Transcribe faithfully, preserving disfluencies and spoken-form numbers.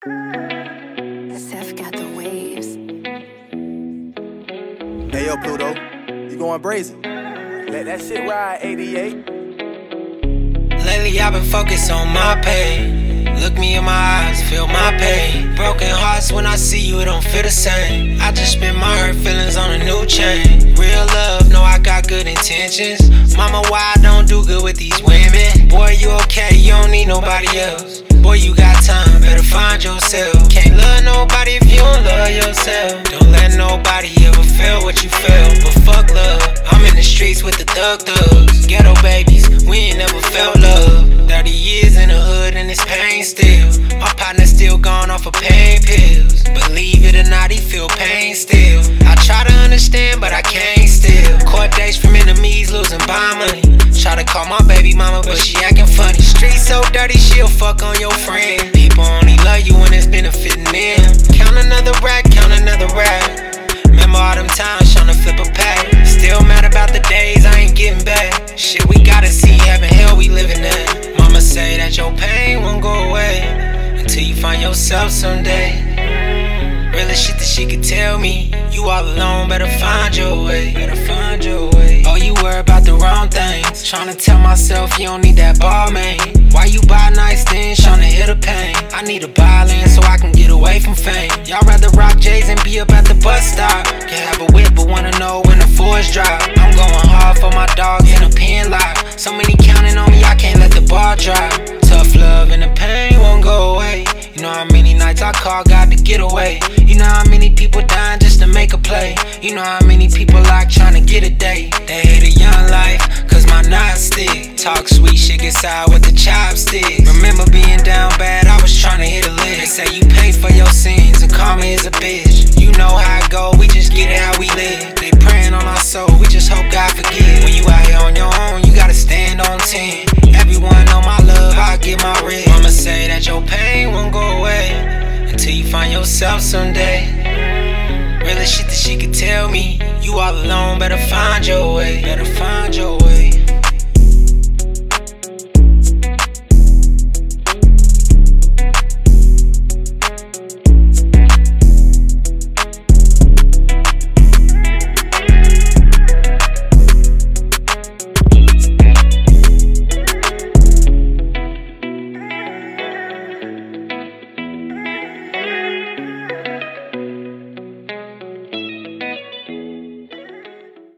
Seth got the waves. Hey yo, Pluto, you going brazen? Let that shit ride, eighty-eight. Lately I've been focused on my pain. Look me in my eyes, feel my pain. Broken hearts, when I see you, it don't feel the same. I just spent my hurt feelings on a new chain. Real love, know I got good intentions. Mama, why I don't do good with these women? Boy, you okay, you don't need nobody else. Boy, you got time, better find yourself. Can't love nobody if you don't love yourself. Don't let nobody ever feel what you feel, but fuck love. I'm in the streets with the thug thugs. Ghetto babies, we ain't never felt love. Thirty years in the hood and it's pain still. My partner's still gone off of pain pills. Believe it or not, he feel pain still. I try to understand, but I can't still. Court dates from enemies, losing bond money. Try to call my baby mama, but she acting funny. Streets so dirty, she'll fuck on your friend. People only love you when it's benefiting them. Count another rack, count another rack. Remember all them times tryna flip a pack. Still mad about the days I ain't getting back. Shit, we gotta see heaven, hell we living in. Mama say that your pain won't go away until you find yourself someday. Realest shit that she could tell me. You all alone, better find your way. Better find your way. Oh, you worry about the wrong things. Tryna tell myself you don't need that ball, man. Why you buy nice things, tryna hit a pain? I need a violin so I can get away from fame. Y'all rather rock J's and be up at the bus stop. Can have a whip but wanna know when the force drop. I'm going hard for my dogs in a pen lock. So many counting on me, I can't let the bar drop. Tough love and the pain won't go away. You know how many nights I call God to get away. You know how many people dying just to make a play. You know how many people like trying to get a day. They hate a young life, cause my knots stick. Talk sweet, shit get sour with the chopsticks. Remember being down bad, I was trying to hit a lick. They say you pay for your sins and karma is a bitch. You know how it go, we just get it how we live. They praying on our soul, we just hope God forgive. When you out here on your own, you gotta stand on ten. Everyone know my love, I get my red. Mama say that your pain won't go away until you find yourself someday. Realest shit that she could tell me. You all alone, better find your way. Better find your way.